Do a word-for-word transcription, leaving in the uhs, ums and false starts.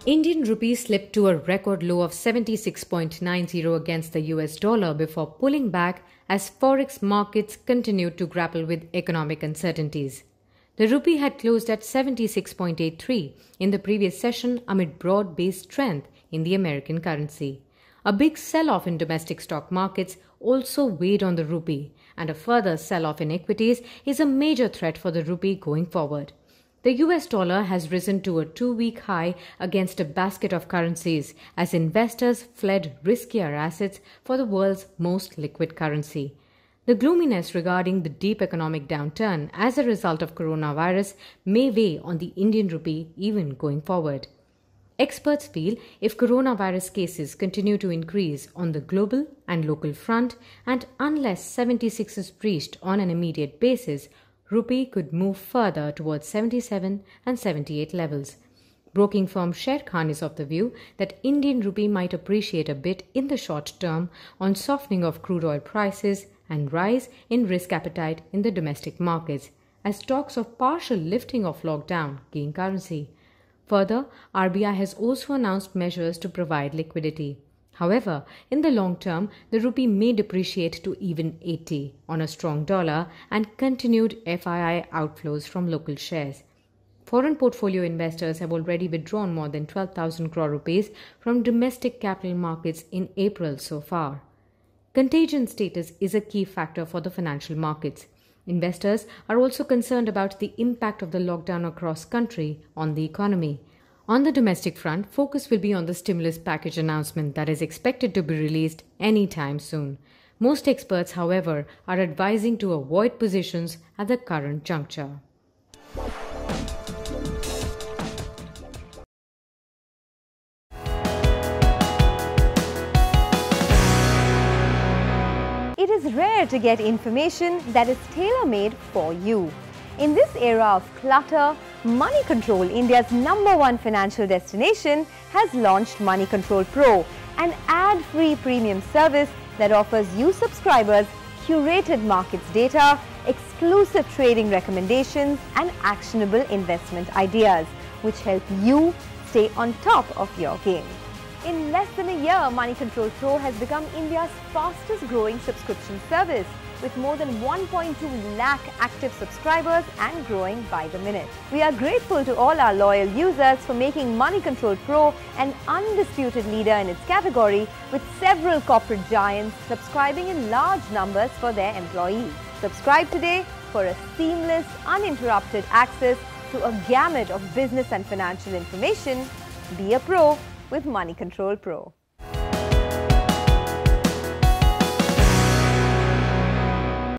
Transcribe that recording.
Indian rupee slipped to a record low of seventy-six point nine zero against the U S dollar before pulling back as forex markets continued to grapple with economic uncertainties. The rupee had closed at seventy-six point eight three in the previous session amid broad-based strength in the American currency. A big sell-off in domestic stock markets also weighed on the rupee, and a further sell-off in equities is a major threat for the rupee going forward. The U S dollar has risen to a two-week high against a basket of currencies as investors fled riskier assets for the world's most liquid currency. The gloominess regarding the deep economic downturn as a result of coronavirus may weigh on the Indian rupee even going forward. Experts feel if coronavirus cases continue to increase on the global and local front, and unless seventy-six is breached on an immediate basis, rupee could move further towards seventy-seven and seventy-eight levels. Broking firm Sharekhan is of the view that Indian rupee might appreciate a bit in the short term on softening of crude oil prices and rise in risk appetite in the domestic markets as talks of partial lifting of lockdown gain currency. Further, R B I has also announced measures to provide liquidity. However, in the long term, the rupee may depreciate to even eighty on a strong dollar and continued F I I outflows from local shares. Foreign portfolio investors have already withdrawn more than twelve thousand crore rupees from domestic capital markets in April so far. Contagion status is a key factor for the financial markets. Investors are also concerned about the impact of the lockdown across country on the economy. On the domestic front, focus will be on the stimulus package announcement that is expected to be released anytime soon. Most experts, however, are advising to avoid positions at the current juncture. It is rare to get information that is tailor-made for you. In this era of clutter, Money Control, India's number one financial destination, has launched Money Control Pro, an ad-free premium service that offers you subscribers curated markets data, exclusive trading recommendations, and actionable investment ideas, which help you stay on top of your game. In less than a year, Money Control Pro has become India's fastest growing subscription service, with more than one point two lakh active subscribers and growing by the minute. We are grateful to all our loyal users for making Money Control Pro an undisputed leader in its category, with several corporate giants subscribing in large numbers for their employees. Subscribe today for a seamless, uninterrupted access to a gamut of business and financial information. Be a pro with Money Control Pro.